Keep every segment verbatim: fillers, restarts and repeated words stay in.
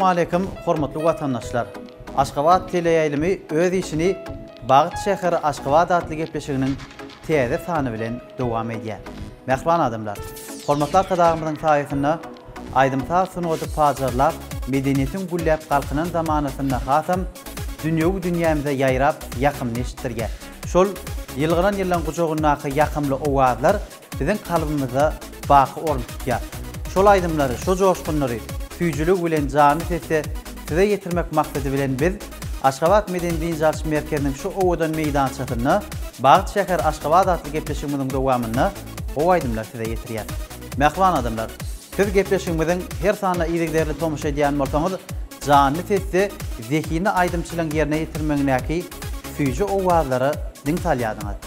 aleyküm, hormatly watandaşlar. Aşgabat teleýaýlymy öz işini Bagyt şäheri Aşgabat adly gepleşiginiň täze sany bilen dowam edýär. Mehriban adamlar, hormatly arkadaşlarymyzyň taýysyna aýdymta sunuwdy pajarlar medeniýetiň gullap galkynyň zamanasyna hasam dünýäwi dünýämize ýaýrap ýakymlaşdyrýar. Şol ýylgyran ýyllan gujogynaky ýakymly owazlar biziň kalbymyza baky orun tutýar. Şol aýdymlary, şo joşgunlary tüýjülük bilen jany sesde size getirmek maksady bilen biz Aşgabat Medeni Jarş Merkeziniň şu owadan meýdançasyny Bagyt şäher Aşgabat adly gepleşigimiziň dowamyny o aýdymlar size getirýär. Mehriban adamlar, siz gepleşigimiziň her sanyna ýygyderli tomuşa edýän bolsaňyz, jany sesde zehini aýdymçylygyň ýerine ýetirmeňdäki tüýjü owazlary diň salýadyňyz.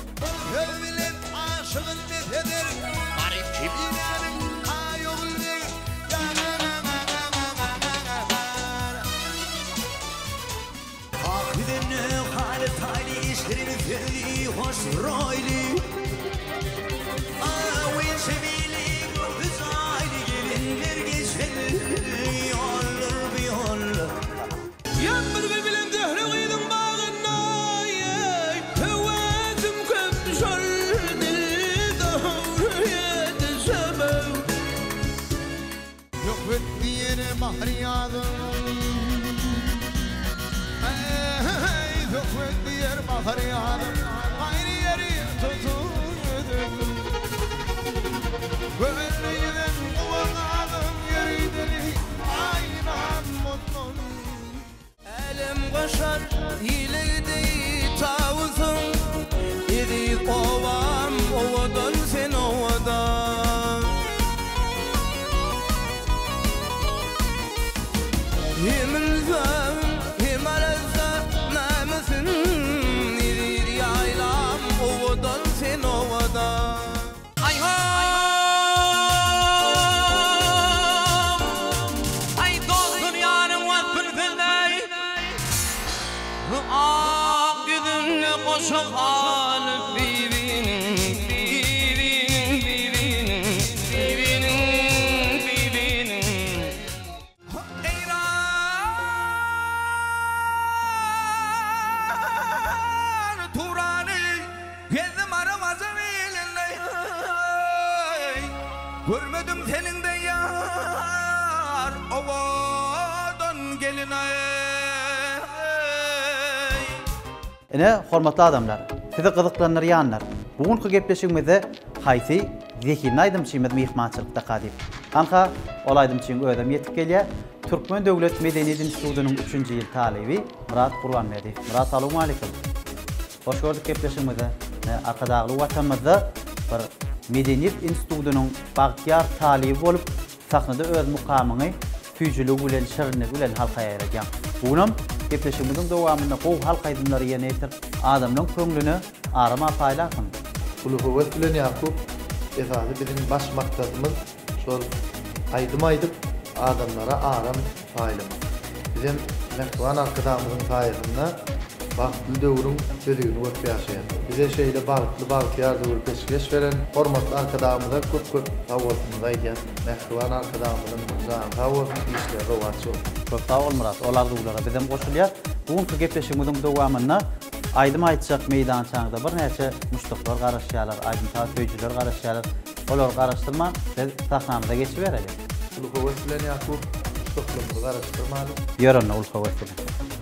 Görmedim senin de yar ovadan gelin ay. Ene hormatly adamlar, sizi gyzyklanýanlar. Bugünkü gepleşigimizde haýsy zehini aýdymçymyz mehmançylykda gadyp. Anka ol aýdymçyň özüm ýetip gelýär. Türkmen Döwlet Medeniýet Institutynyň üçünji ýyl talebi Murat Gurbanberdiýew. Murat, assalamu alaykum. Hoş gördük gepleşigimizde. Arkadagly watanymyzda bir Medeniýet Institutynyň bagtyar talebi bolup, sahnada öz mukamyny tüýjüligi bilen, şirnligi bilen halka ýaýraýan. Bugunam gepleşigimiziň dowamynda gowy halka aýdymlary ýene etip, adamlaryň köňlüni arama paýlasyn. Ulugowet bilen ýakup esasy bizim baş maksadymyz şol aýdym aýdyp adamlara aram paýlamak. Bizim mehwan arkadaşlarymyzyň taýyryna bagtly döwrüň sözüni görüp ýaşaýan. Bize şeýle bagtly bagtyar döwür peşkeş beren hormatly arkadaşlarymyza köp-köp sawatlyny aýdýan. Mehwan arkadaşlarymyzyň zan sawatly işleri rowatçy. Köp sağ ol Murat, olar dowlara bizem goşulýar. Bugünkü gepleşigimiziň dowamyna aýdym aýtjak meýdançaňda bir näçe muşduklar garaşýarlar, aýdym taýjüler garaşýarlar. Olar garaşdyrma, biz sahnamyza geçip berelim. Ulugowet bilen ýakup muşduklarymyzy garaşdyrmaly. Ýörünne Ulugowet bilen.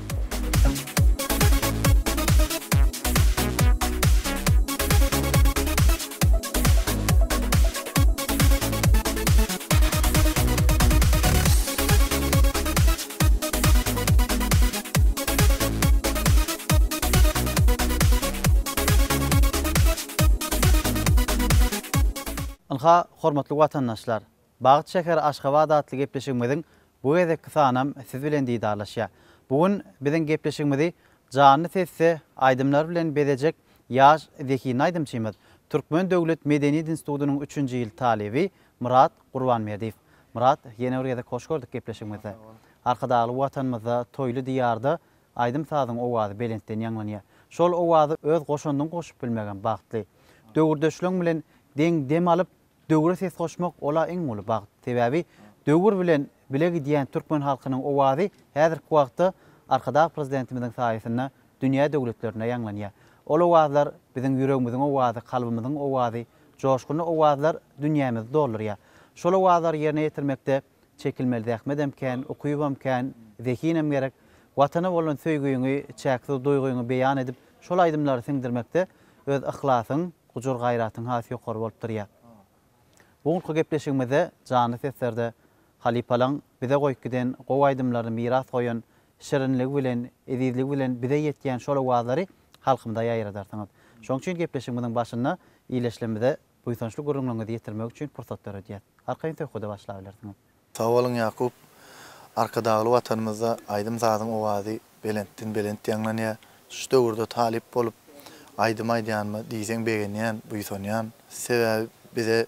Anha hormatly watandaşlar, Bagyt şäheri Aşgabat adly gepleşigimiziň bu gezekki sanam siz bilen diýdarlaşýar. Bugün biziň gepleşigimizi jany sesde aýdymlar bilen bezejek ýaş zehini aýdymçymyz Türkmen Döwlet Medeniýet Institutynyň üçünji ýyl talebi Murat Gurbanberdiýew. Murat, ýene bir gezek hoş gördük gepleşigimizde. Arkadaly watanymyzda, toýly diýarda aýdym sazyň owazy belentden ýanglanýar. Şol owazy öz goşundan goşup bilmegen bagtly. Döwürdeşleň bilen deň dem alyp döwür ses goşmak ola iň uly bagt. Sebäbi döwür bilen bile gidiyen Türkmen halkynyň owazy häzirki wagtda arkada prezidentimizin saýasynda dünýä döwletlerine ýanglanýar. Ol owazlar biziň ýüregimiziň owazy, kalbymyzyň owazy, joşkuny owazlar dünýämizi doldurýar. Şol owazlar ýerine ýetirmekde çekilmeli dähmedemken, okuyubamken, zekinem gerek, watana bolan söýgüýüňi, çäksiz duýguýuňy beýan edip, şol aýdymlary siňdirmekde öz ihlasyn, gujur gaýratyň hasy ýokary bolup durýar. Buňky gepleşigimizde jany seserde Halipalaň bize goýup giden gowy aýdymlary miras goýan şirinlik bilen, edizlik bilen bize ýetýän şol owazlary halkymda ýaýradarsyňyz. Şoň üçin gepleşigimiziň başynda iýleşlemede bu ýetençli gurulmaňyzy ýetirmek üçin pursat berýär. Arkaýyn töhüde başlap bilersiňiz. Sağ olun Yakup. Arkadaşly watanymyzda aýdym zadyň owazy belentden belent ýanglanýar. Şu döwürde talip bolup aýdym aýdýanmy diýseň begenýän, buýsanýan. Sebäbi bize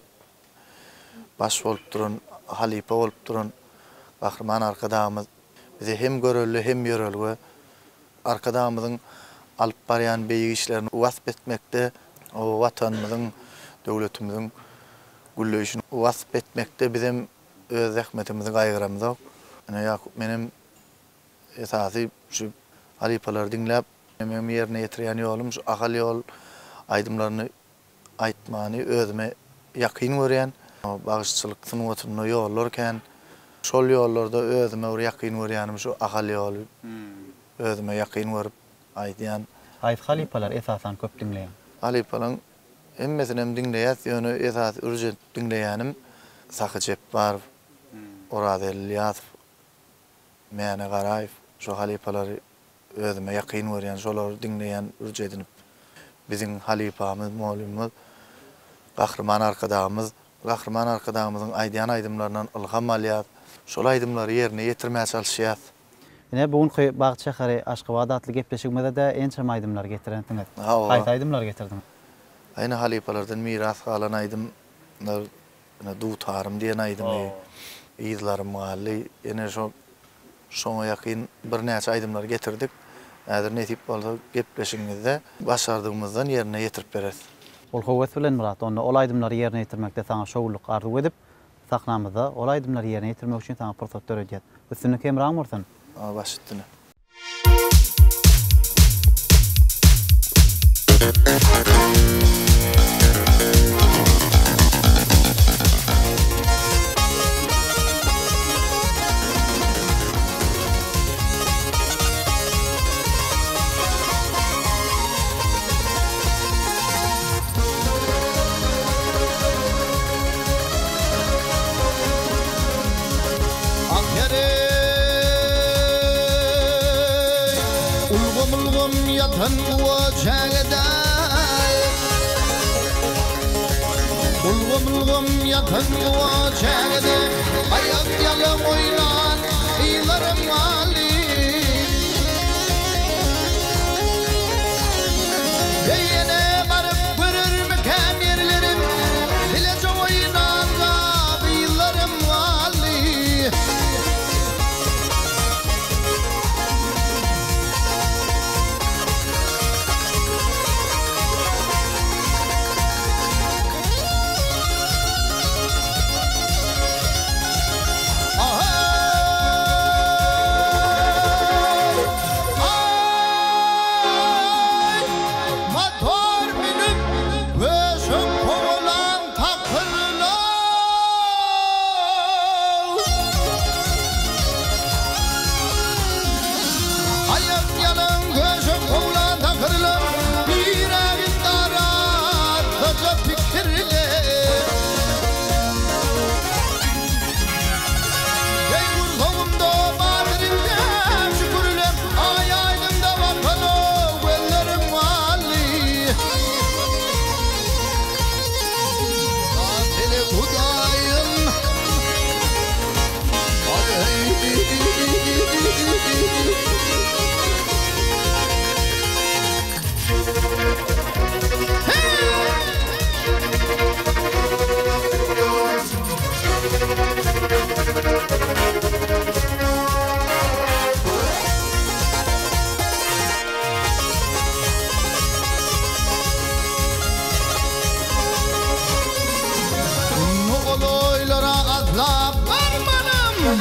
baş bolup duran, halipa bolup duran Gahrman arkadaşymyz bize hem görelli hem ýörelgi arkadaşymyzyň alyp barýan beýik işlerini wasp etmekde, o watanymyzyň, döwletimiziň güllüşini wasp etmekde bizim öz zähmetimizi gaýgyramyz. Ene Yakup menim esasy şu halipalary dinläp menim ýerine ýetirýän ýolum şu agal ýol aýdymlaryny aýtmany özüme ýakyn görýän. Bagışçylyk synywatyny ýollarken şol ýollarda özüme bir ýakyn görýänim şu agal ýol özüme ýakyn görüp aýdýan. Aýt halipalar esasan köp dinleýän. Halipalaň emmesinem dinleýär, ýöne esas urjent dinleýänim Sakyjep bar. Orada Ilyas, Mene Garayev, şu halipalary özüme ýakyn görýän, şolary dinleýän urjedinip biziň halipamyz, molumyz, Gahrman arkadaşymyz, Gahrman arkadaşymyzyň aýdýan aýdymlaryndan ilham alýar, şol aýdymlary ýerine ýetirmäge çalyşýar. Ine buňky Bagty şäheri Aşgabat adly gepleşigimizde de ençe aýdymlar getirendiňiz. Gaýta aýdymlar getirdiňiz. Aýna halipalardan miras galan aýdymlar, dutarym diýen aýdymy, ýyzlarym mahally, ene şo şoňa ýakyn bir näçe aýdymlar getirdik. Häzir nesip bolsa gepleşigimizde başardygymyzdan ýerine ýetirip beres. Ol howes bilen murat, onda ol aýdymlary ýerine ýetirmekde saňa şowluk arzu edip, saknamyzda ol aýdymlary ýerine ýetirmek üçin saňa pursat berýär. Üstüne kemraň bolsun. A başytdyny. Yatan wajagda Ulgum ulgum yatan wajagda Ayak yalam oynan iylarım wali Beyene barıp görür mekan yerlerim Bilece oynan iylarım wali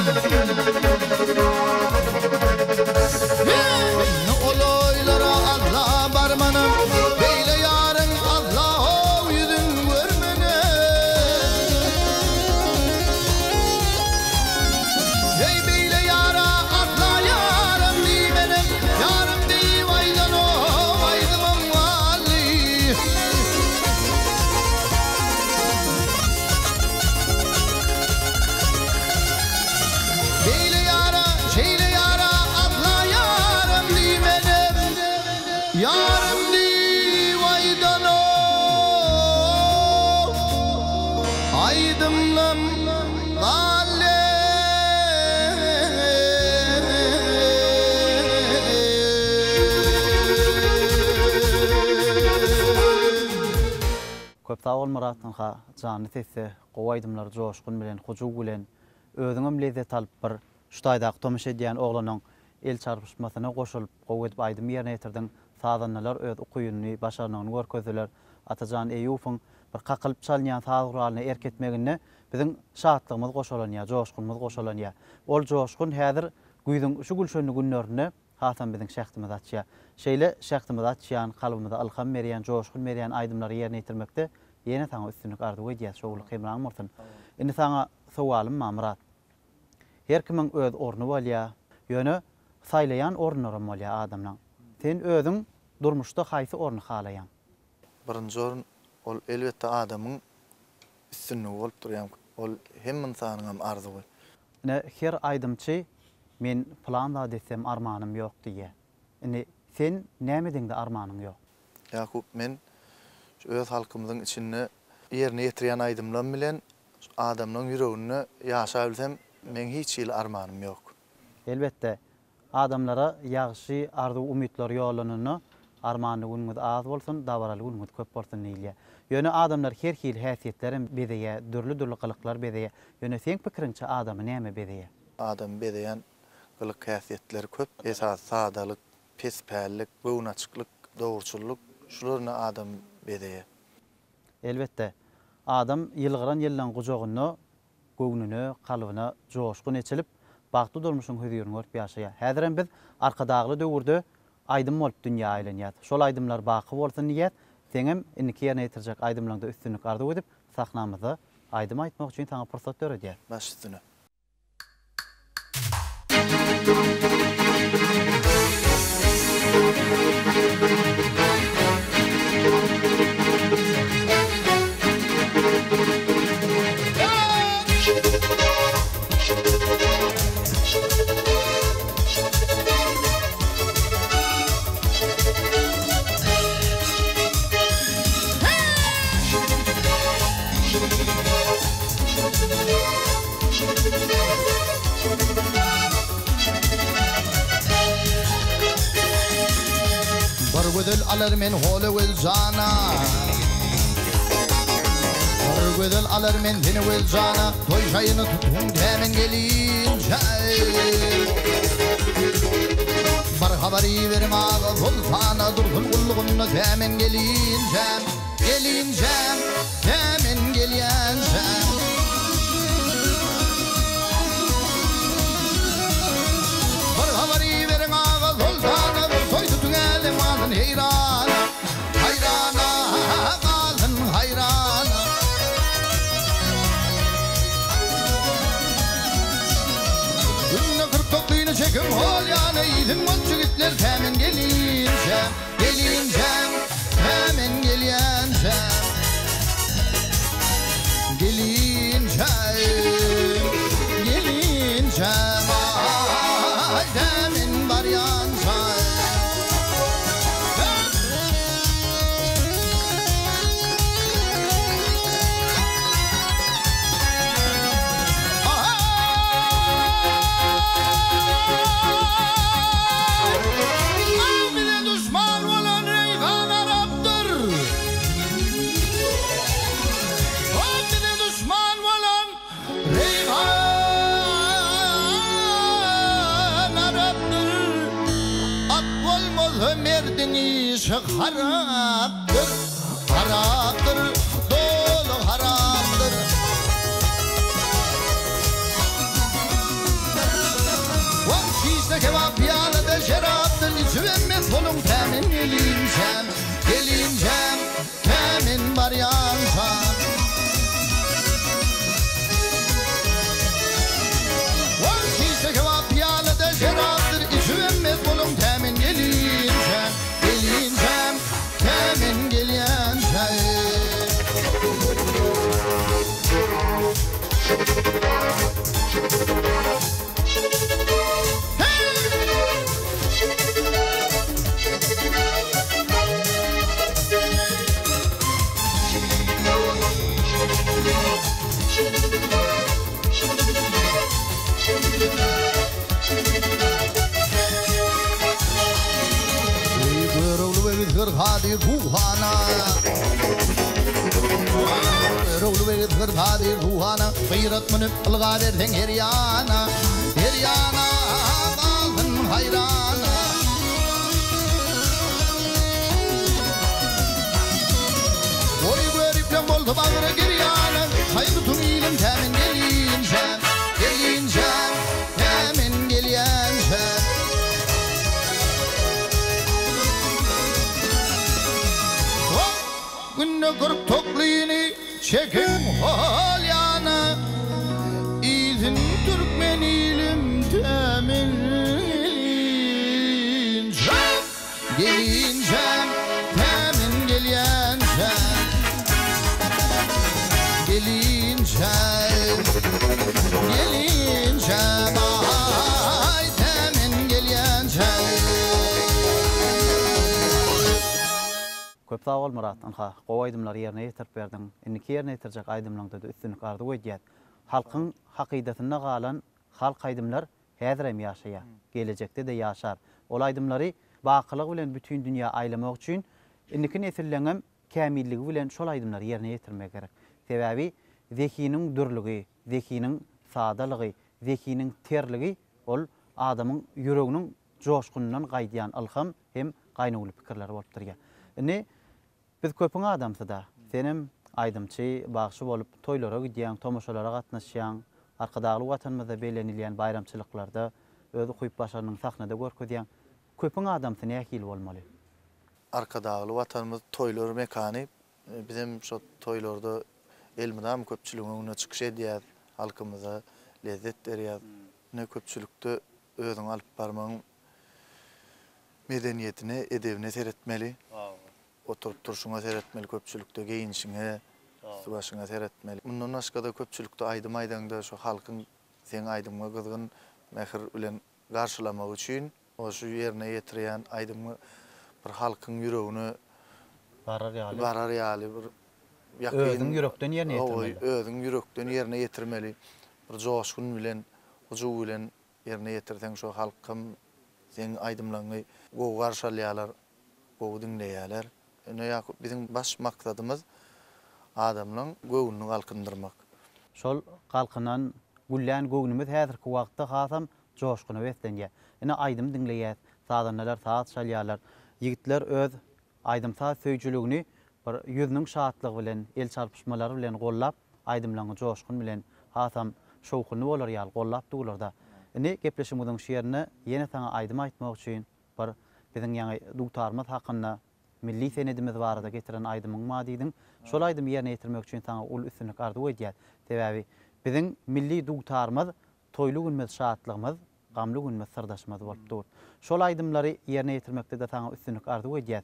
Oloylara Allah barmanım, beyle yarın Allah o yüzün görmene. Hey beyle yara Allah yarım dimenim, yarım di vaydan o vaydımım valli. Beyle yara, şeyle yara Allah yarım dimenim, yarım di vaydan o aydımlım valli. Köp sağ ol Murat'ın ha canı tetse, qowaydımlar joşkun bilen, hujug bilen, özüňem lezzet alyp bir şutaýdak tomaşa diýen oglanyň el çarpışmasyna goşulyp gowy edip aýdym ýerine ýetirdiň. Sazanlar öz okuýuny başaranyny görkezdiler. Atajan Eýubyň bir qakylyp çalýan sazguralyny erketmegine biziň şatlygymyz goşulanýar, joşkunymyz goşulanýar. Ol joşkun häzir güýdüň şu gülşenli günlerine hasan biziň şähtimiz atýar. Şeýle şähtimiz atýan, kalbymyza alham berýän, joşkun berýän aýdymlary ýerine ýetirmekde ýene taňa üstünlük arzu edýär. Şoňly Hemran Murtyn. Indi taňa sowalym Murat. Her kimiň öz orny bolýar, ýöne saýlayan ornlarym bolýar adamlaň. Sen özüň durmuşda haýsy orny halaýan? Birinji orun ol elbetde adamyň üstünlügi bolup durýan. Ol hem insanyň arzugy. Ne her aýdymçy men plan da desem armanym ýok diýär. Indi sen nämedeňde armanyň ýok? Ýakup, men öz halkymyzyň içinde ýerine ýetirýän aýdymlarym bilen adamyň ýüregini ýaşap bilsem, men hiç ýyl armanym ýok. Elbette adamlara ýagşy arzu umytlar ýolanyny armany günüňiz az bolsun, dabaraly günüňiz köp bolsun diýilýär. Ýöne adamlar her hil häsiýetlerin bedeýär, dürli-dürli kılyklar bedeýär. Ýöne sen pikirinçe adamy näme bedeýär? Adam bedeýän kılık häsiýetleri köp. Esas sadalyk, pespälik, böwnaçyklyk, dogurçulluk şularyny adam bedeýär. Elbette adam ýylgyran ýyllan gujagyny, göwnüni, kalbyny joşkun içilip bagty durmuşyň höýürini görüp ýaşaýar. Häzirem biz arkadagly döwürde aýdym bolup dünýä aýlanýar. Şol aýdymlar baky bolsun diýär. Seňem indiki ýerine ýetirjek aýdymlaryňda üstünlük arzu edip sahnamyzy aýdym aýtmak üçin taňa pursat berýär. Baş üstüne. Bargüdül alır men hole wil jana, Bargüdül alır men seni wil jana, toy şayını tutun hemen gelince. Bar habari verim ağa sultana, durgun kulluğunu hemen gelince, gelince, hemen gelince. Bar habari verim ağa sultana, toy tutun elim alın heyrana, hayrana, alın hayrana. Günne kırk tokluğunu çekim hol yana, idin mutçu gitler hemen gelince, gelince, hemen gelince, gelince, gelince, vay demin var yanca. Merdini haraptır, haraptır, dolu haraptır. işte kebap piyalada şeraptır içivenmez olun temin gelincem gelincem temin var yansam işte kebap piyalada şeraptır içivenmez olun temin gelincem gelincem temin gelincem Hadi ruhana Rolu ve gıdır hadi ruhana Gıyrat mınıp ılga verden her yana Her yana kaldın hayrana Oy görüple oldu bağırı gir yana Hayır tüm ilim temin gelince Gelince temin gelince Günne kırık toklini çekin hal yana İzin Türkmen ilim temin gelince Gelince temin gelince Gelince Gelince Ay temin gelince Köp sağ ol Murat, anha gow aydymlary ýerine ýetirip berdiň. Indiki ýerine ýetirjek aydymlaryňda da üstünlik ardy goýdýar. Halkyň hakydatyna galan halk aydymlar häzir hem ýaşaýar, gelecekde de ýaşar. Ol aydymlary bakylyk bilen bütün dünýä aýlamak üçin indiki nesillerem kämilligi bilen şol aydymlary ýerine ýetirmek gerek. Sebäbi zekiniň dürlügi, zekiniň sadalygy, zekiniň terligi ol adamyň ýüreginiň joşgundan gaýdýan ilham hem gaýnaguly pikirler bolup durýar. Ne biz köpüň adamsyda senim aydymçy, bagşy bolup toýlara gidýän, tomoşalara gatnaşýan, arkadagy watanymyzda belenilýän bayramçylyklarda özü kuýup başanyň sahnada görkezýän köpüň adamsy nähil bolmaly? Arkadagy watanymyz toýlar mekany bizim şu toýlarda elmidam köpçüligiň öňüne çykyş edýär, halkymyza lezzet berýär. Ne köpçülükde özüň alyp barmagyň medeniyetini, edebine seyretmeli. Oturup turşuňa seyretmeli, köpçülükde geyinişiňe, suwaşyňa seyretmeli. Mundan başga da köpçülükde aýdym aýdanda şu halkyň sen aýdymga gyzgyn mähir bilen garşylamak üçin oşu ýerine ýetirýän aýdymy bir halkyň ýüregine barar ýaly. Barar ýaly bir ýakyn ýürekden ýerine ýetirmeli. Özüň ýürekden ýerine ýetirmeli. Bir joşgun bilen, ujuw bilen ýerine ýetirseň şu halkym sen aydymlaryny gowy garşalýarlar, gowy dinleýärler. Ene bizim baş maksadymyz adamlaryň göwnüni galkındyrmak. Şol galkynan güllän göwnümüz häzirki wagtda hasam joşguny beslenýär. Ene aydym dinleýär, sadanlar saat çalýarlar. Ýigitler öz aydymsa söýjüligini bir ýüzüniň şatlygy bilen, el çarpyşmalary bilen gollap, aydymlaryň joşgun bilen hasam şowkuny bolar ýaly gollap duglarda. Ene gepleşimiziň şeýerine ýene saňa aydym aýtmak üçin bir biziň ýaňy dugtarmaz hakynda milli senedimiz barada getiren aydymyň madiýiň şol aydym ýerine ýetirmek üçin saňa ul üstünlik ardy goýdýar. Sebäbi biziň milli dugtarmaz, toýly günimiz, şatlygymyz, gamly günimiz, sirdaşymyz bolup dur. Şol aydymlary ýerine ýetirmekde de saňa üstünlik ardy goýdýar.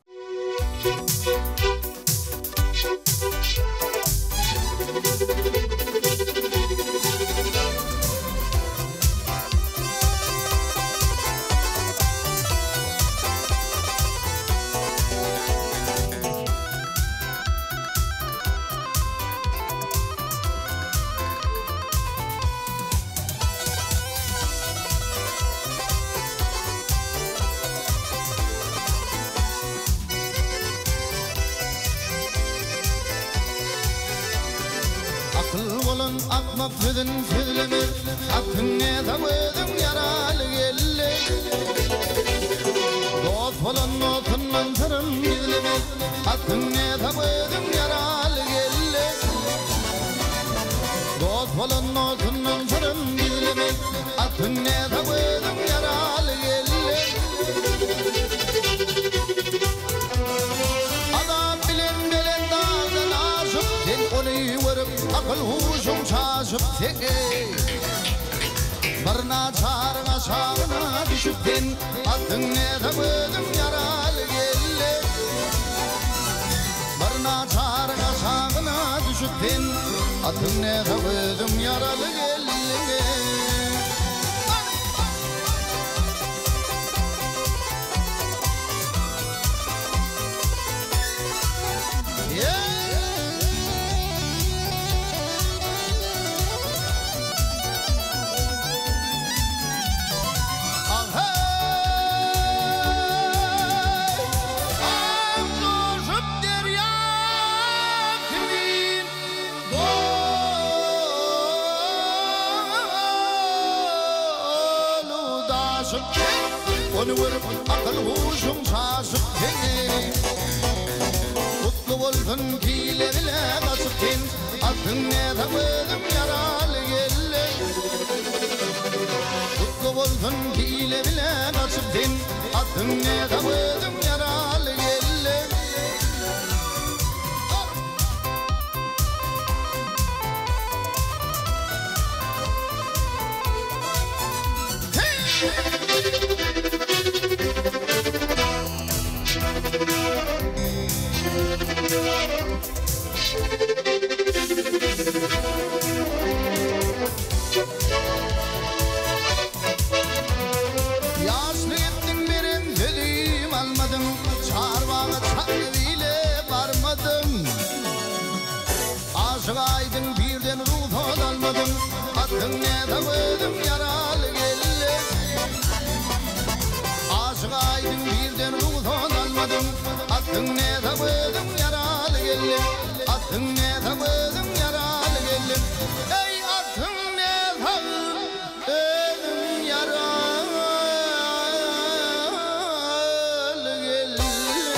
Akmak sözün sözlemi Hakkın ne zamödüm yaralı gelli Dost falan olsundan sırım gizlemi Hakkın ne zamödüm yaralı gelli Dost falan olsundan sırım gizlemi Hakkın ne zamödüm yaralı Barına çağrına şağına düşüptin Attın ne tabudım yaralı gelle Barına çağrına şağına düşüptin Attın ne tabudım yaralı gelle Onu vurup akıl huşum şaşıp teni Mutlu olsun bile bile kasıp ten Attın ne tabudım yaralı gelle Mutlu olsun bile bile kasıp ten Attın ne tabudım yaralı gelle Yaşlı gittin benim dediğim almadım Çarvağa çarviyle varmadım Aşık aydın birden ruhun almadım Attın ne tabudım yaralı gelle Aşık aydın birden ruhun almadım Attın ne tabudım yaralı gelle Attın ne tabudım yaralı gelle Ey attın ne tabudım yaralı gelle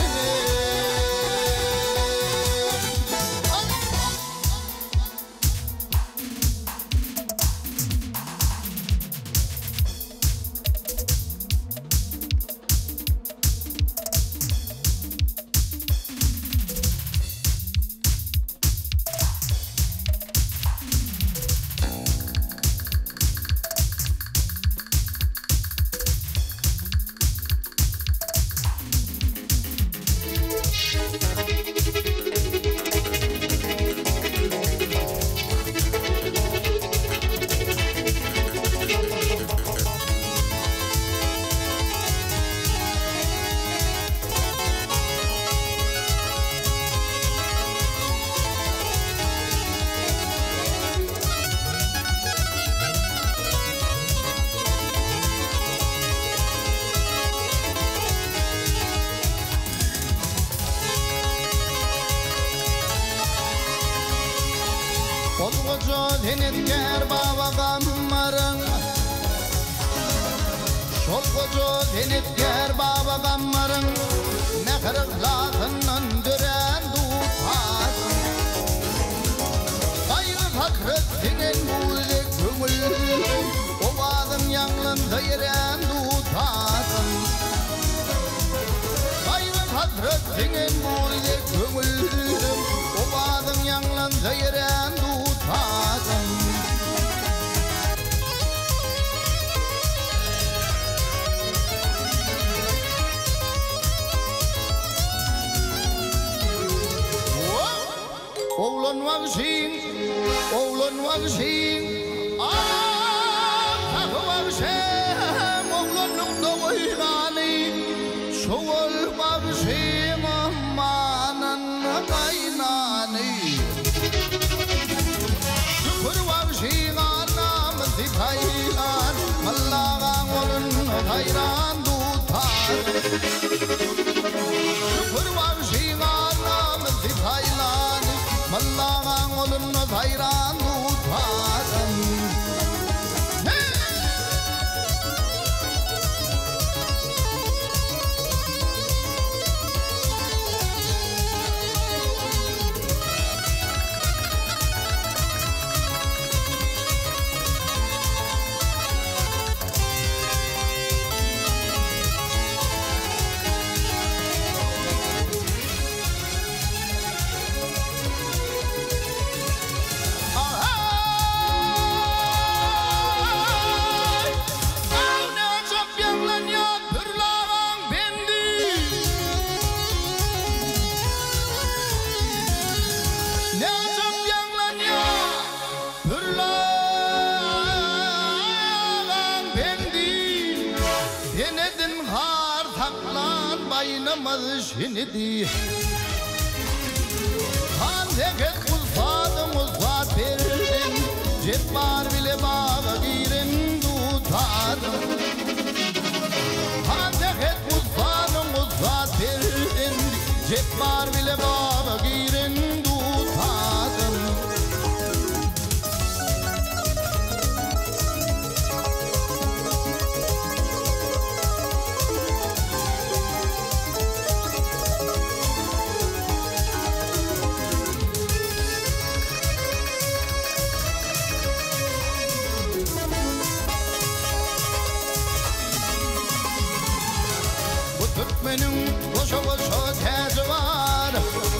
Olgoca denetker baba gammarın Şolgoca denetker baba gammarın Ne kırıklatının düren tutasın Gayrı fakretinin bulduk kömül Ovadın yanlında yeren tutasın Gayrı fakretinin bulduk kömül Ovadın yanlında yeren tutasın Oğlan vakşin, oğlan vakşin Ah, takı vakşin, oğlanın da oynani Çoğul vakşin, amanın kaynani Şükür vakşin, anamızı paylan Allah'ın olun hayran tutar Şükür vakşin, anamızı paylan Allah'ın olun hayran tutasın Berdin har taklan baynamaz şinidi Han deket uzfadım uzfat verdin Cepbar bile bağa girin dutadım Han deket uzfadım uzfat verdin Cepbar bile bağa girin dutadım Türkmenin koşa koşa tezi var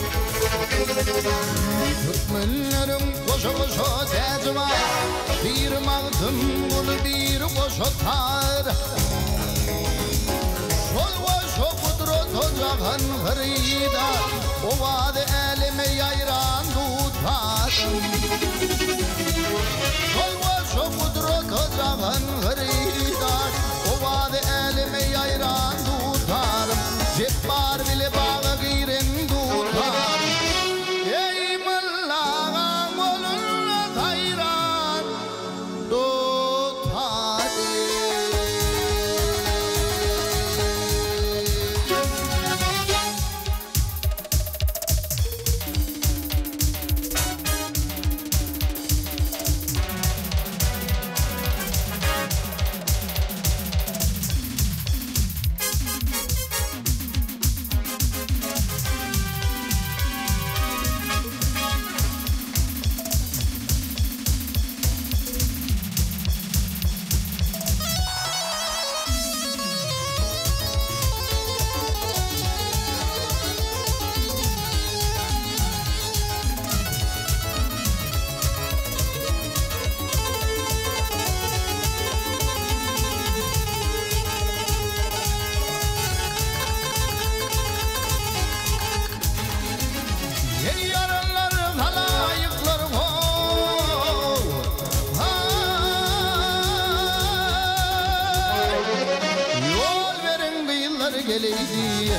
Türkmenlerin koşa koşa tezi var Bir mağdın bunu bir koşa tar Şol koşa kudret ocağın hırıyda O vadı elime yayran tutar Şol koşa kudret ocağın hırıyda O vadı elime yayran tutar Cepbar bile bağa girin tutar Ey mıllağa molunla tayran tutar geleydi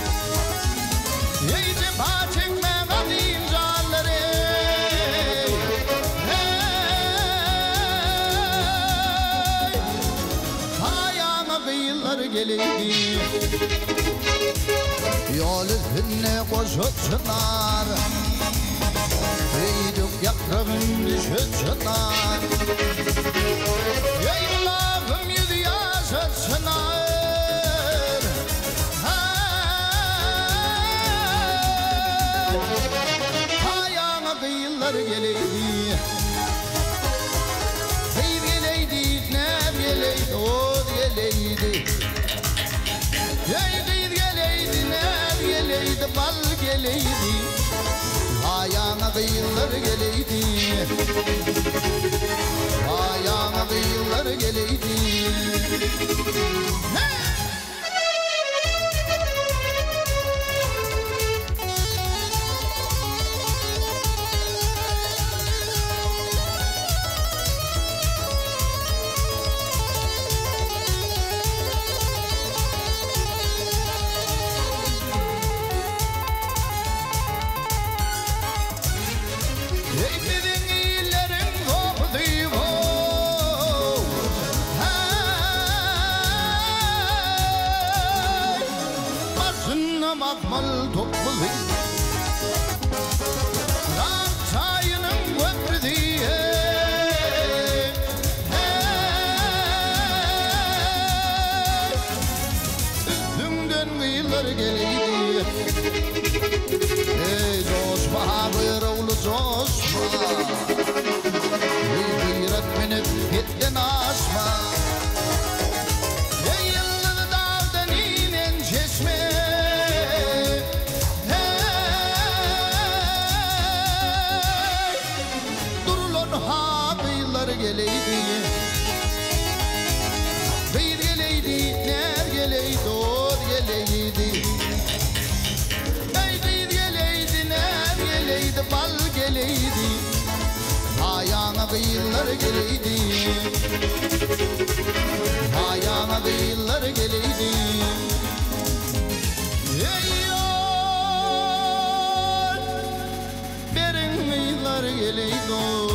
Ey cefa çekme kadim canları Hey Ayağına kıyılar geleydi Yol üstüne koşup çınar Eydük yakrağın düşüp çınar Ey Allah'ım yüzü yaşa çınar Kıyılar geleydi Seyir geleydi, nem geleydi, od geleydi Seyir geleydi, nem geleydi, bal geleydi Ayağına kıyılar geleydi Ayağına kıyılar geleydi Hey! Akmal toplu Rak çayının köprü diye Üstünden kıyılar geleydi Ey coşma buyruğlu coşma Ey gıyret minip gittin aşma Ey yıldız dağdan inen çeşme geleydi Kıyır geleydi, ner geleydi, od geleydi Ey kıyır geleydi, ner geleydi, bal geleydi Ayağına kıyırlar geleydi Ayağına yıllar geleydi. Ey yol, berin yıllar geleydi.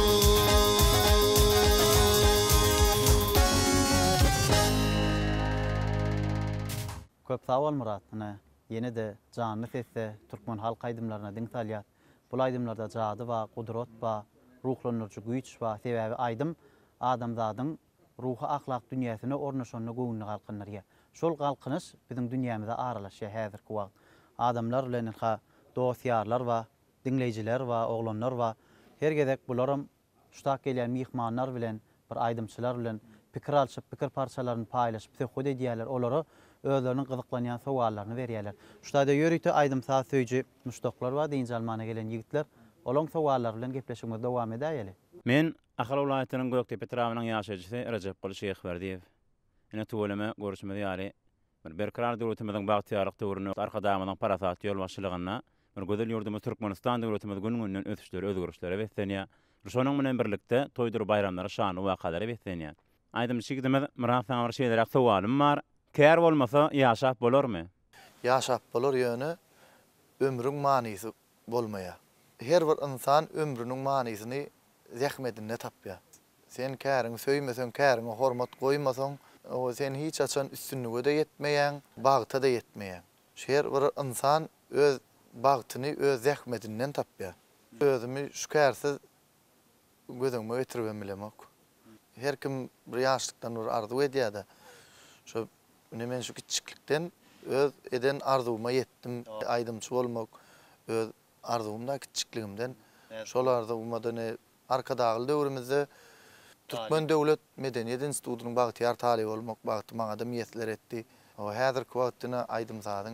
Köp sağ ol Murat. Yeni de canlı sesle Türkmen halk aydımlarına diň salýar. Bul aydımlarda jady we gudrat we ruhlanyrjy güýç we sebäbi aydym adamzadyň ruhy ahlak dünýäsine ornaşanyny göwnüne galkynarýar. Şol galkynyş biziň dünýämize aralaşýar häzirki wagt. Adamlar bilen ha dostýarlar we dinleýijiler we oglanlar we her gezek bularam şutak gelýän mihmanlar bilen bir aydymçylar bilen pikir alşyp pikir parçalaryny paýlaşyp söhbet edýärler. Olary özlerinin gızıklanyan sowallaryny berýärler. Şutada ýörükde aydym sağ söýji muşdoklar we diňji almana gelen ýigitler olaň sowallary bilen gepleşmege dowam edýärler. Men Ahal welaýatynyň Göktepe trawynyň ýaşaýjysy Rejep Guly Şeýh Berdiýew. Ine tuwlama görüşmede ýaly bir berkrar döwletimiziň bagtýarlyk döwrüne arkadamynyň parasat ýol başlygyna bir gözel ýurdumyz Türkmenistan döwletimiz gününden ötüşleri özgörüşleri besenýär. Şonuň bilen birlikde toýdur bayramlary şany wakalary besenýär. Aydym şigidimiz Murat Saňar şeýlerak sowalym bar. Kär bolmasa ýaşap bolarmy? Ýaşap bolar ýöne ömrüň manysy bolmaýar. Her bir insan ömrüniň manysyny zähmetinde tapýar. Sen käriň söýmeseň, käriňe hormat goýmasaň, o sen hiç açan üstünlüge de yetmeýän, bagta da yetmeýän. Şer bir insan öz bagtyny öz zähmetinden tapýar. Özümi şu kärsiz gözüňe ötirip bilemek. Her kim bir ýaşlykdan bir arzu edýär-de. Şu men şu kiçiklikden öz eden arzuwuma yetdim, aydymçy bolmak, öz arzumda kiçikligimden şol arzumdan arkadagy döwrümizde Türkmen Döwlet Medeniýet Institutynyň bagtyar talyp bolmak bagty maňa da miýetler etdi. O häzirki wagtda aydymzadyň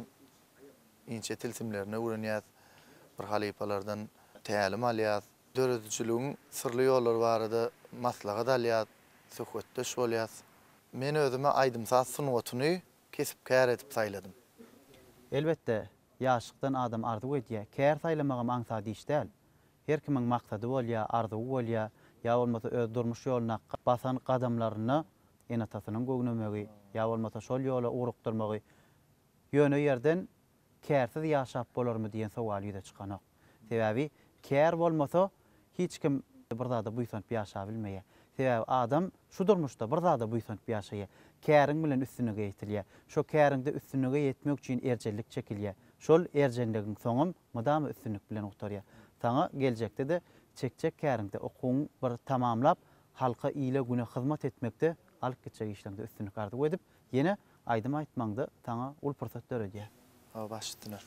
inçe tilsimlerini öwrenýär, bir halipalardan tälim alýar, döredçiligiň sirli ýollary barada maslahat alýar, söhbetdeş bolýar. Men özüme aydymsa sunuwatyny kesip kär edip saýladym. Elbette ýaşlykdan adam arzu edýär. Kär saýlamagam aňsa diýişdäl. Her kimiň maksady bolýar, arzuwy bolýar, ýa bolmasa öz durmuş ýolyna basan gadamlaryny enatasynyň göwnümegi, ýa bolmasa şol ýola urukdyrmagy ýöne ýerden kärsiz ýaşap bolarmy diýen sowal ýüze çykanok. Sebäbi kär bolmasa hiç kim bir zada buýsanyp ýaşap bilmeýär. Sebäbi adam şu durmuşda bir zada buýsanyp ýaşaýar. Käriň bilen üstünlüge ýetilýär. Şo käriňde üstünlüge ýetmek üçin erjenlik çekilýär. Şol erjenligiň soňum mydamy üstünlük bilen utarýar. Taňa geljekde de çekçek käriňde okuň bir tamamlap halka ýyle güne hyzmat etmekde alyp geçek işlemde üstünlük arzu edip ýene aýdym aýtmaňda taňa ul pursat berýär. Ha başladylar.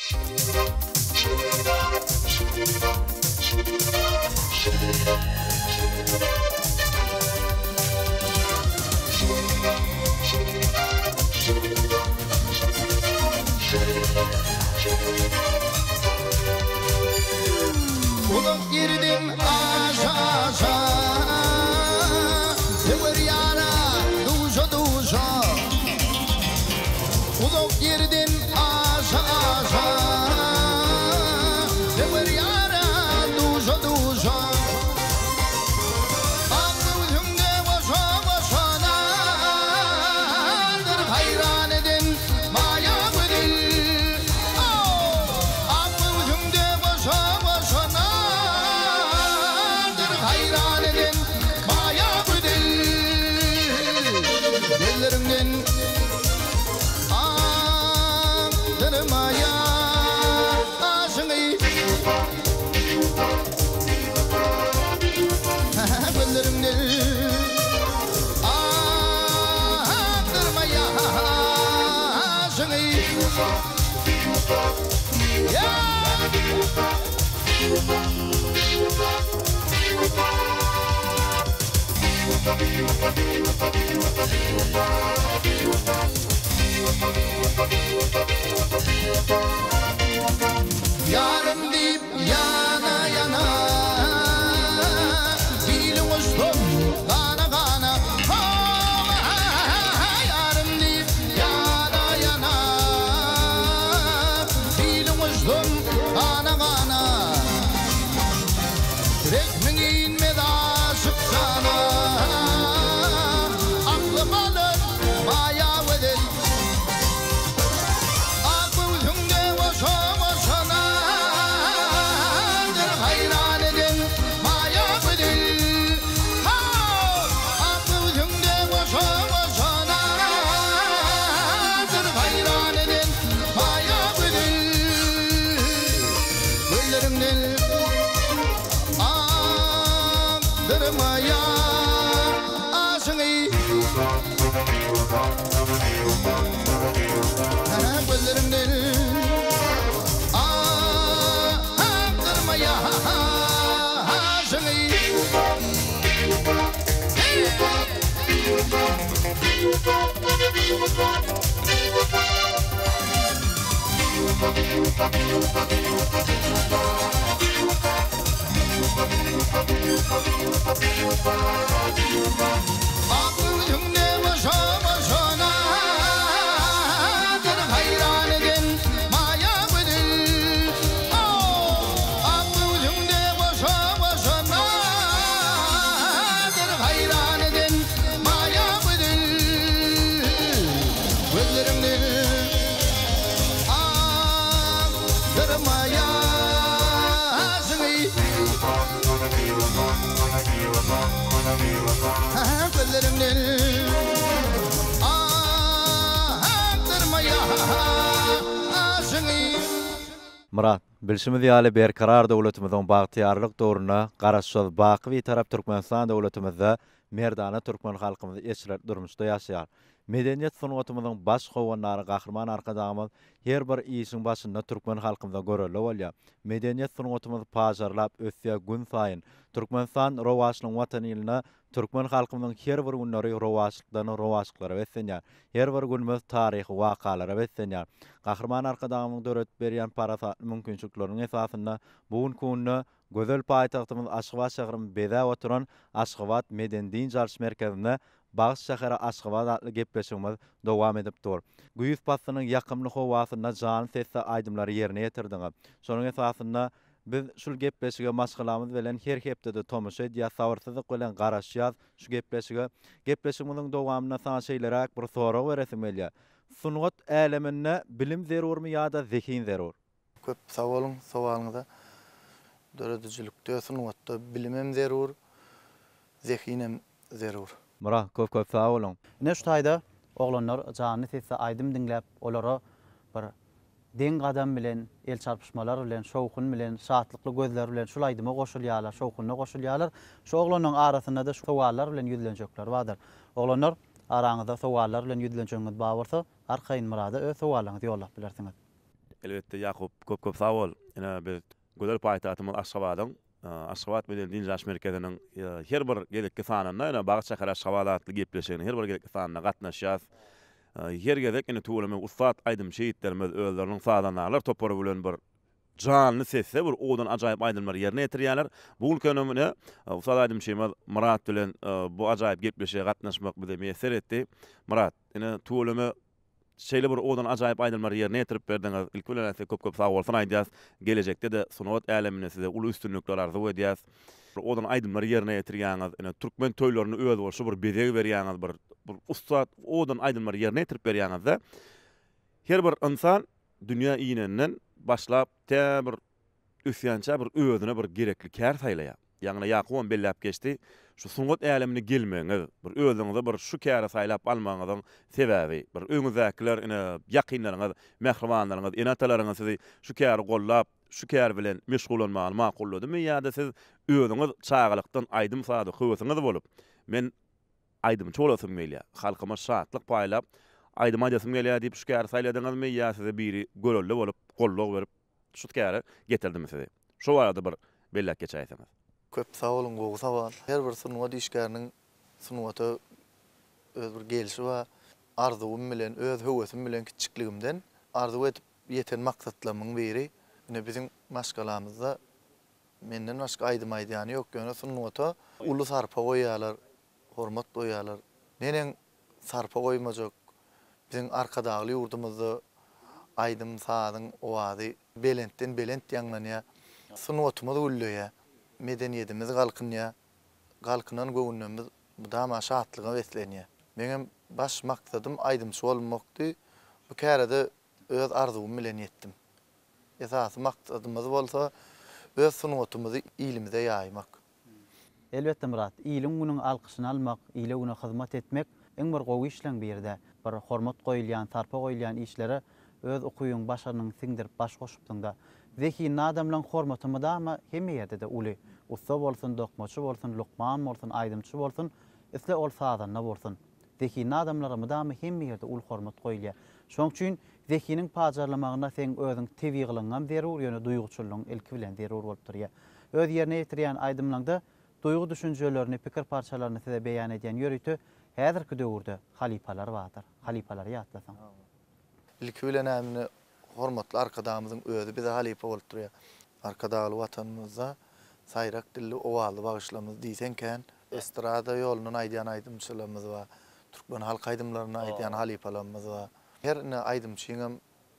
Ulan girdim aşaşa, sever yara duşa duşa. Ulan girdim aşaşa, sever yara duşa duşa. Aklımda başa başana, dır hayran edin maya gudil. Aklımda başa başana, ellerimden andırmaya aşığı ellerimden andırmaya aşığı ya yarım deyip yana yana dilim uçtum kana kana yarım deyip yana yana dilim uçtum kana kana rekmin inmedi aşık sana aklım alır Aklım yüzünde başa başana bir hayran edin maya bıdıl. Aklım yüzünde başa başana bir hayran edin maya bıdıl. Gözlerimde aktırmaya seni. Gözlerimden aktırmaya seni. Murat, bilşimiz ýaly berkarar dowlatymyzyň bagtyarlyk dogruna garaşsyz baky tarap Türkmenistan dowlatymyzda merdana türkmen halkymyz eşler durmuşda ýaşaýar. Medeniýet sungatymyzyň baş gowanlary gahrman arkadagymyz her bir işiň başynda türkmen halkymyza göreli bolýar. Medeniýet sungatymyz pajarlap ösýär gün saýyn. Türkmenistan rowaşlygyň watany ýylyna türkmen halkymyzyň her bir günleri rowaşlykdan rowaşlyklara beslenýär. Her bir günimiz taryhy wakalara beslenýär. Gahrman arkadagymyň döret berýän parasat mümkinçilikleriň esasynda bu günni gözel paýtagtymyz Aşgabat şäherinde beda oturan Aşgabat Meden Din Jarşy merkezinde Bağış şäheri Aşgabat adly gepleşigimiz dowam edip dur. Güýüz pasynyň ýakymlyk howasyna jan sesle aýdymlary ýerine ýetirdiňiz. Şonuň esasynda biz şul gepleşige maşgalamyz bilen her hepde tomoşa edýär, sawarsyzlyk bilen garaşýar şu gepleşige. Gepleşigimiziň dowamyna saň şeýleräk bir sorag beresim gelýär. Sungat äleminde bilim zerurmy ýa-da zekin zerur? Köp sag bolun, sowalyňyza. Döredijlikde sungatda bilimem zerur, zekinem zerur. Murat, köp köp sag bolun. Ne şu taýda oglanlar jany sesle aýdym dinläp olara bir deň gadam bilen, el çarpışmalar bilen, şowkun bilen, şatlykly gözler bilen şol aýdyma goşulýarlar, şowkunyna goşulýarlar. Şu oglanyň arasynda da şu sowallar bilen ýüzlenjekler bardyr. Oglanlar araňyzda sowallar bilen ýüzlenjekler bar bolsa, arkaýyn Murada öz sowalaňyzy ýollap bilersiňiz. Elbette Yakup köp köp sag bol. Ene biz gözel paýtatymyz Aşgabatyň Aşgabat Meden Din Jarşy merkeziniň her bir gelikli sanyna ene Bağış şäheri Aşgabat adly gepleşigine her bir gelikli sanyna gatnaşýar. Her gezek ene tuğulamy ustad aýdym şeýitlerimiz özleriniň sadanarlar topary bilen bir canly sesse bir odan ajaýyp aýdymlar ýerine ýetirýärler. Bu ülkenemine ustad aýdym şeýmez Murat bilen bu ajaýyp gepleşige gatnaşmak bize meser etdi. Murat, ene tuğulamy şeýle bir odan ajaýyp aýdymlar ýerine ýetirip berdiňiz. Ilk bilen köp köp sag bolsun aýdýas. Gelecekde de sunat älemine size uly üstünlükler arzu edýäs. Odan aýdymlar ýerine ýetirýäňiz, ene türkmen toýlaryny öz bolşy bir bedeg berýäňiz, bir bir ustad odan aýdymlar ýerine ýetirip berýäňizde her bir insan dünýä iýnenden başlap tä bir üsýança bir özüne bir gerekli kär saýlaýar. Ýagny Ýakubam belläp geçdi. Şu sungat älemine gelmeňiz, bir özüňize bir şu käre saýlap almaňyzyň sebäbi, bir öňüzdekiler ene ýakynlaryňyz, mehribanlaryňyz, enatalaryňyz sizi şu käre gollap, şu käre bilen meşgulanmagy makullydymy ýa-da siz özüňiz çağalykdan aýdym sady höwesiňiz bolup, men aýdym çolasym gelýär, halkyma şatlyk paýlap, aýdym aýdasym gelýär diýip şu käre saýladyňyzmy ýa size biri görelli bolup, golluk berip şu käre getirdimi sizi. Şu barada bir belläp geçäýsiňiz. Köp sag bolun, gowy sawal. Her bir sungat işgäriniň sungaty öz bir gelişi we arzuwym bilen, öz höwesim bilen kiçikligimden arzu etip ýeten maksatlarymyň biri. Ine bizim maşgalamyzda menden başga aýdym aýdýany ýok. Ýöne sungaty uly sarpa goýýarlar, hormat goýýarlar. Nenen sarpa goýmajak. Bizim arkadagly ýurdumyzda aýdym sadyň owady belentden belent ýanglanýar. Sungatymyz ullýar. Medeniýetimiz galkynýar. Galkynan göwnümiz dama şatlyga beslenýär. Meňem baş maksadym aýdymçy bolmakdy. Bu kärede öz arzuwym bilen ýetdim. Esasy maksadymyz bolsa öz sungatymyzy ilimize ýaýmak. Elbette Murat, ilim günüň alkyşyny almak, ile güne hyzmat etmek eň bir gowy işleň birde. Bir hormat goýulýan, tarpa goýulýan işlere öz okuýuň başarynyň siňdirip baş goşupdyňda. Zeki adamlaryň hormatymy da ama hemme ýerde de uly. Usta bolsun, dokmaçy bolsun, lukman bolsun, aýdymçy bolsun, isle ol sadanna bolsun. Zeki adamlarymy da ama hemme ýerde ul hormat goýulýar. Şoň üçin zekiniň pajarlamagyna sen özüň tebi kılıngan zerur ýöne duýguçylygyň ilki bilen zerur bolup durýar. Öz ýerine ýetirýän aýdymlaryňda duýgu düşünjelerini, pikir parçalaryny size beýan edýän ýörüýti häzirki döwürde halipalar bardyr. Halipalar ýatlasaň. İlki bilen ämini hormatly arkadamyzyň özü bize halipa bolup durýar. Arkadaly watanymyza sayrak dilli owaly bagyşlamyz diýsenken, estrada ýolundan aýdýan aýdymçylarymyz bar. Türkmen halk aýdymlaryna aýdýan halipalarymyz bar. Her ne aýdymçyňam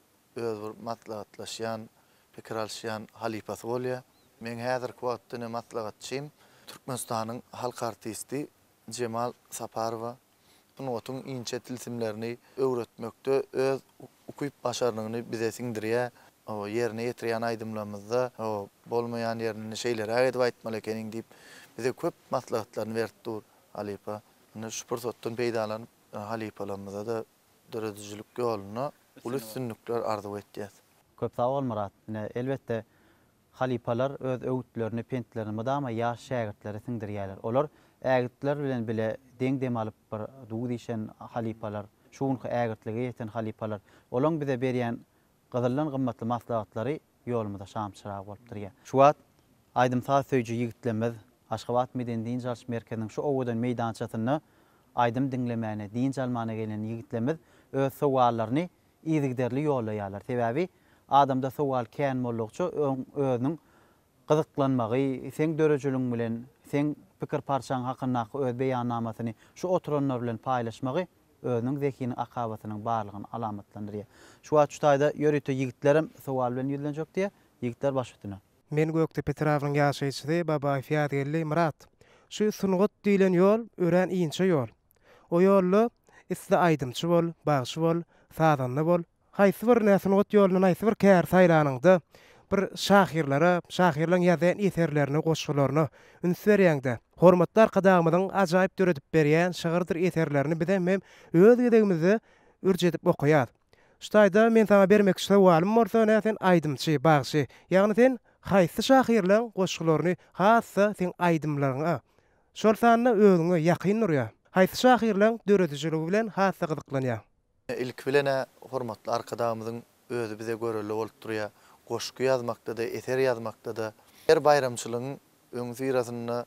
öz bir maslahatlaşýan, pikir alşýan halipasy bolýar. Men häzirki wagtda ne maslahatçym Türkmenistanyň halk artisti Cemal Saparowa. Bunu otun inçe tilsimlerini öwretmekde öz ukuyup başarlygyny bize siňdirýär. O yerine ýetirýän aýdymlarymyzda o bolmaýan ýerini şeýlere aýdyp aýtmaly ekeniň diýip bize köp maslahatlaryny beripdir halipa. Ine şu pursatdan peýdalanyp halipalarymyza da döredijlik ýoluna ulus sünnükler arzu etdiýär. Köp sag bol Murat. Ine elbetde halipalar öz öwütlerini, pentlerini mudama ýaş şägirtlere siňdirýärler. Olar ägitler bilen bile deň dem alyp bir duw diýşen halipalar, şuňky ägitlige ýeten halipalar. Olaň bize berýän gyzyllan gymmatly maslahatlary ýolumyzda şamçyragy bolup durýar. Şu wagt Aýdym söýji ýigitlerimiz Aşgabat Meden Din Jarş Merkezining şu owadan meýdançasyny aýdym dinlemäne, din jalmana gelen ýigitlerimiz öz sowallaryny ýygyderli ýolaýarlar. Sebäbi adamda sowal kän bollukça özüniň gyzyklanmagy, sen dörejülüň bilen, sen pikir parçaň hakynda öz beýannamasyny şu oturanlar bilen paýlaşmagy özüniň zekini akabatynyň barlygyny alamatlandyrýar. Şu wagt şu taýda ýörüte ýigitlerim sowal bilen ýüzlenjek diýe ýigitler başytyna. Men Göktepe tarapynyň ýaşaýçysy Baba Fiýadgelli Murat. Şu sungat diýilen ýol ören iňçe ýol. O ýolly isle aýdymçy bol, bagşy bol, sadanly bol. Haýsy bir näsungat ýoluny haýsy bir kär saýlanyňda bir şahirlara, şahirlaryň ýazan eserlerini, goşgularyny ünsberýäňde. Hormatly arkadamyzyň ajaýyp döredip berýän şagyrdyr eserlerini bize hem öz gedegimizi ürjetip okuýar. Şu taýda men sana bermek suwalym bolsa, näsen aýdymçy, bagşy, ýagny sen haýsy şahirlaryň goşgularyny, hassa sen aýdymlaryňa, şol sanyny özüňe ýakyn urýar. Haýsy şahirlaryň döredijiligi bilen hassa gyzyklanýar. İlk bilene hormatly arkadamyzyň özü bize göreli bolup durýar. Goşky ýazmakda da, eser ýazmakda da. Her bayramçylygyň öňsü ýerasyny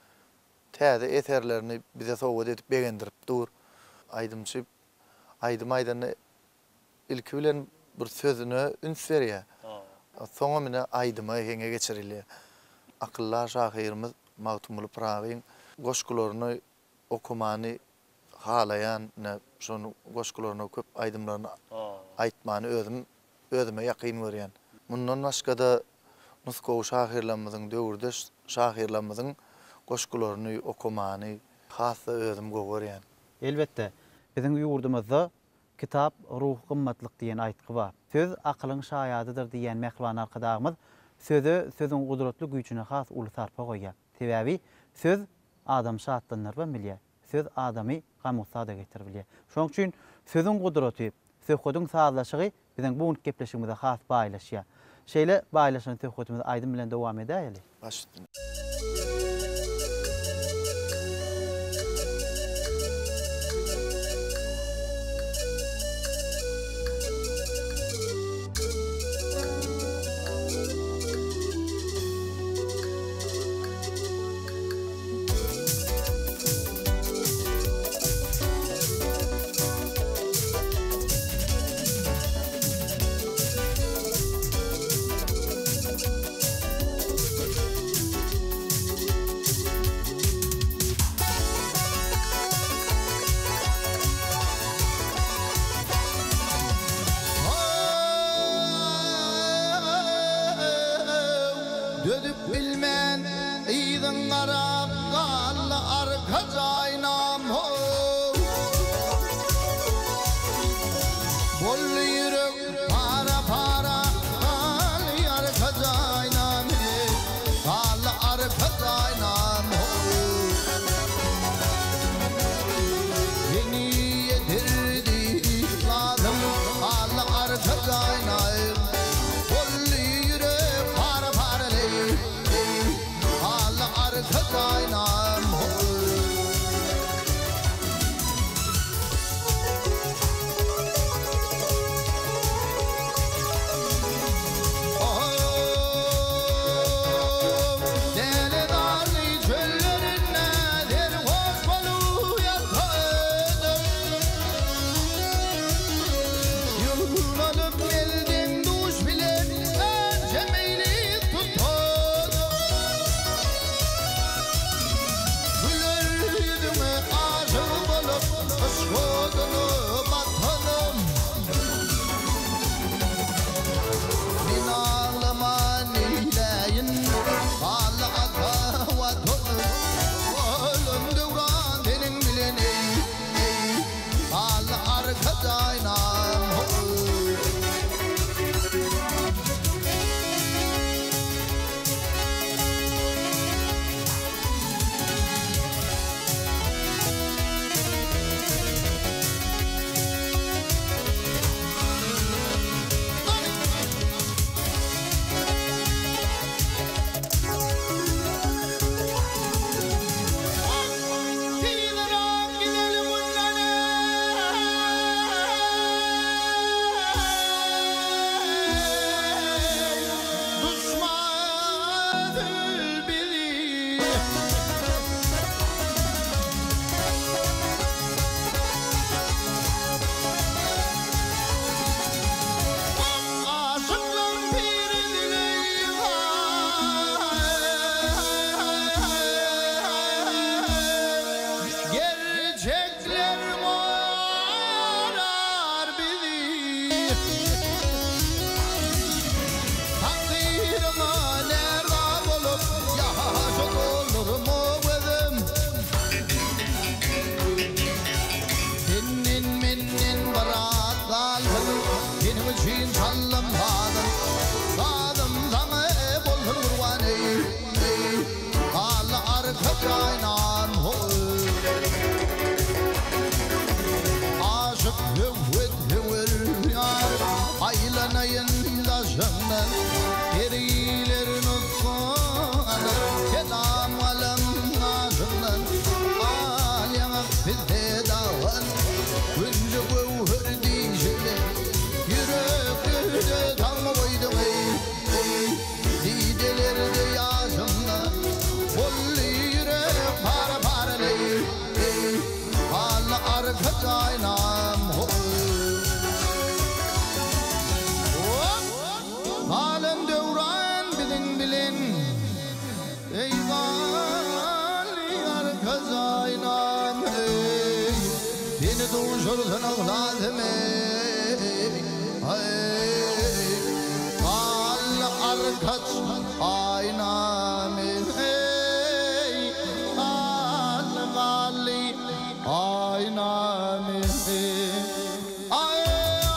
täze eserlerini bize sowgat edip begendirip dur. Aýdymçy aýdym aýdany ilk bilen bir sözüne üns berýär. Soňa mene aýdyma heňe geçirilýär. Akyllar şahyrymyz Magtumul Prawiň goşgularyny okumany halayan, ne şonu goşgularyna köp aýdymlaryny aýtmany özüm özüme ýakyn görýän. Mundan başga da Moskow şahyrlarymyzyň döwürde şahyrlarymyzyň goşgularyny okumany hassa özüm görýän. Elbetde biziň ýurdumyzda kitap ruh gymmatlyk diýen aýtgy bar. Söz akylyň şaýadydyr diýen mehriban arkadagymyz sözü sözüň gudratly güýçüne has uly sarpa goýar. Sebäbi söz adam şatlandyr bilýär. Söz adamy gamysada getirbilýär. Şoň üçin sözüň gudraty, söhbetiň sazlaşygy biziň bu gepleşigimizde has baýlaşýar. Şeýle baýlaşan söhbetimiz aýdym bilen dowam edäýeli. Başytyna. Dödüp bilmän ýygyň garap gally arka jaýnam ho. Bolly ýürek para para gally arka jaýnam gally arka jaýnam ho. Ýeni ýetirdi lazım gally arka jaýnam. Bolly ýürek para para gally arka jaýnam ho. Geldim Benim için sallım sadım Sadım sana hep olsun kurban ey ey Allah arka kaynan hoy Aşık hüvvet hüvver yar Aylanayın daşından Gerilerin utkanı Kelam alem nazından Al yanak bizde dağın Günce gövhür diyişine Yüreklerde tam koydum ey ey Didelerde yaşımdan Bollu yürek para para ey ey Allah arka kaynam Halen devran bilin bilin Ey gali arka kaynam ey Beni doğuşursun ağladım ey ey Allah arka kaynam ey Allah gali aynam ey ay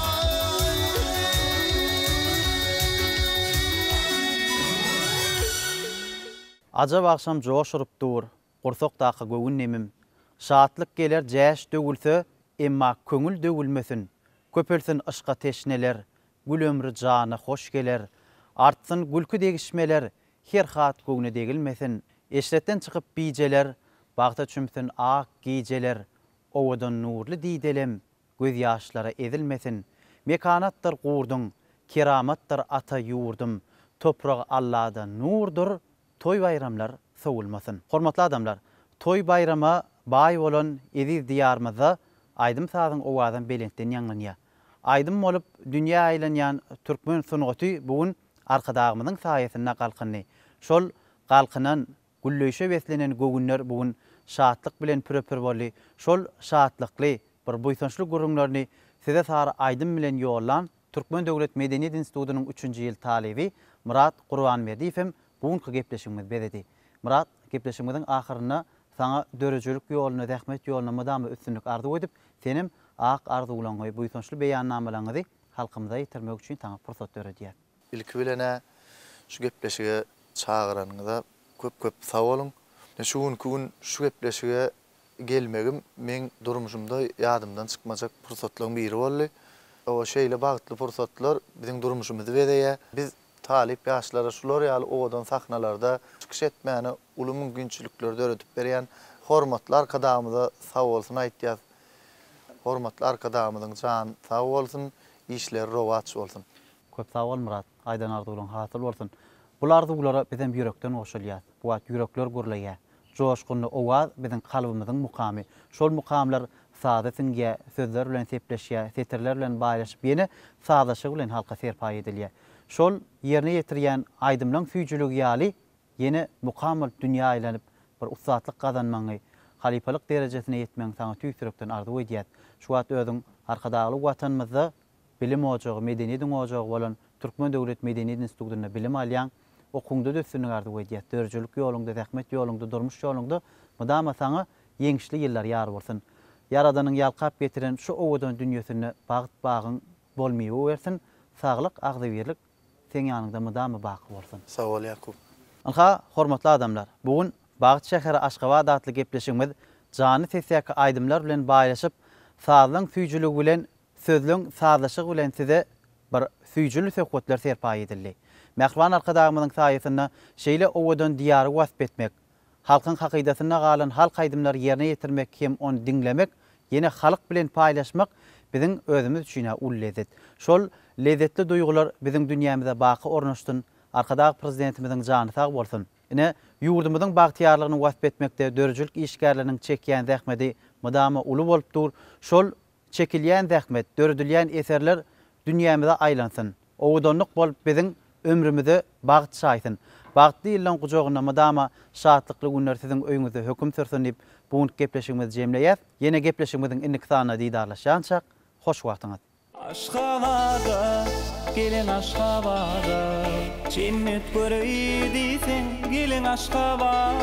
Acab akşam joşurup dur, gursok daqa gögün nemim. Şaatlyk geler jäş dögülse, emma köngül dögülmesin. Köpelsin ışqa teşneler, gül ömrü jana hoş geler. Artsın gülkü degişmeler, her hat gögne degilmesin. Eşretten çıkıp bijeler, bagda çümsün ak gijeler. Owadan nurlu didelem, göz yaşlara ezilmesin. Mekanattır gurdun, keramattır ata yurdum. Toprağı Allah'da nurdur, toy bayramlar sowulmasın. Hormatly adamlar, toy bayrama bay bolan eziz diyarymyzda aýdym sazyň owazyn belentden ýanlanýar. Aýdym bolup dünýä aýlanýan türkmen sunugaty bugün arkadagymyzyň saýasynda galkyny. Şol galkynan güllöýşe beslenen gögünler bugün şaatlyk bilen püröpür boldy. Şol şaatlykly bir buýsançly gurumlaryny size sary aýdym bilen ýollan Türkmen Döwlet Medeniýet Institutynyň üçünji ýyl talebi Murat Gurbanberdiýew bugünkü gepleşigimiz beredi. Murat, gepleşigimiziň ahyryna sana dörejülük ýoluna, zähmet ýoluna mydamy üstünlük arzu edip, senim ak arzuwlaňy buýsançly beýannamalaňyzy halkymyza ýetirmek üçin taňa pursat berýär. İlki bilene şu gepleşige çağıranıza köp-köp sag bolun. Şu gün şu gepleşige gelmegim men durmuşumda ýadymdan çykmajak pursatlaryň biri boldy. O şeýle bagtly pursatlar biziň durmuşymyzy berýär. Biz talip ýaşlara şular ýaly owadan sahnalarda çykyş etmäni uly mümkinçilikleri öğretip berýän hormatly arkadamyza sag bolsun aýtýar. Hormatly arkadamyzyň jan sag bolsun, işleri rowat bolsun. Köp sag bol Murat, aýdan arzuwlaryň hasyl bolsun. Bu arzuwlara bizim ýürekden oşulýar. Bu wagt yürekler gurlaýar. Joşkunly owaz bizim kalbymyzyň mukamy. Şol mukamlar saadatyňa sözler bilen sepleşýär, setirler bilen baýlaşyp ýene saadaşyk bilen halka serpaý edilýär. Şol ýerine ýetirýän aýdymlaň süýjüligi ýaly ýene mukamyl dünýä aýlanyp bir ustatlyk gazanmagy, halipalyk derejesine ýetmeň saňa tüýsürekden arzu edýär. Şu wagt özüň arkadagy watanymyzda bilim ojagy, medeniýetiň ojagy bolan Türkmen Döwlet Medeniýet Institutyna bilim alýan okuňda dösünü arzu edýär. Dörjülük ýolunda, zähmet ýolunda, durmuş ýolunda mydama saňa ýeňişli ýyllar ýar bolsun. Yaradanyň ýalkap getiren şu owadan dünýäsine bagyt bagyň bolmaýy bersin. Saglyk, agzybirlik sen ýanynda mydamy baky bolsun. Sag bol Ýakup. Alha, hormatly adamlar, bugün Bagyt şäheri Aşgabat adly gepleşigimiz jany sesiýäki aýdymlar bilen baýlaşyp, sazyň süýjüligi bilen sözlüň sazlaşygy bilen size bir süýjüli söhbetler serpaý edildi. Mähriban arkadagymyzyň saýasynda şeýle owadan diýary wasp etmek, halkyň hakydatyna galan halk aýdymlary ýerine ýetirmek hem onu dinlemek, ýene halyk bilen paýlaşmak biziň özümüz üçin ul lezzet. Şol lezzetli duýgular biziň dünýämizde baky ornaşdyn. Arkadagy prezidentimiziň jany sag bolsun. Ine ýurdumyzyň bagtyarlygyny wasp etmekde dörjülük işgärleriniň çekýän zähmeti mydama uly bolup dur. Şol çekilýän zähmet, dördülýän eserler dünýämizde aýlansyn. Owadanlyk bolup biziň ömrümizi bagyt şaýsyn. Bagtly ýyllaň gujogyna mydama şatlykly günler siziň öýüňizde höküm sürsin diýip bugün gepleşigimizi jemleýär. Ýene gepleşigimiziň innik sanyna diýdarlaşançak hoş wagtyňyz. Aşgabat'a, gelin Aşgabat'a, cennet göreydisin, gelin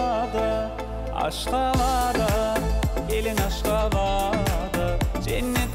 Aşgabat'a. Aşgabat'a, gelin Aşgabat'a, cennet